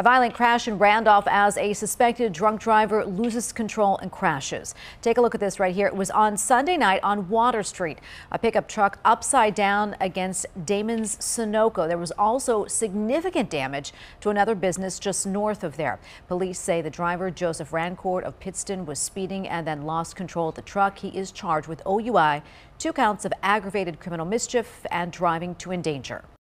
A violent crash in Randolph as a suspected drunk driver loses control and crashes. Take a look at this right here. It was on Sunday night on Water Street. A pickup truck upside down against Damon's Sunoco. There was also significant damage to another business just north of there. Police say the driver, Joseph Rancourt of Pittston, was speeding and then lost control of the truck. He is charged with OUI, 2 counts of aggravated criminal mischief and driving to endanger.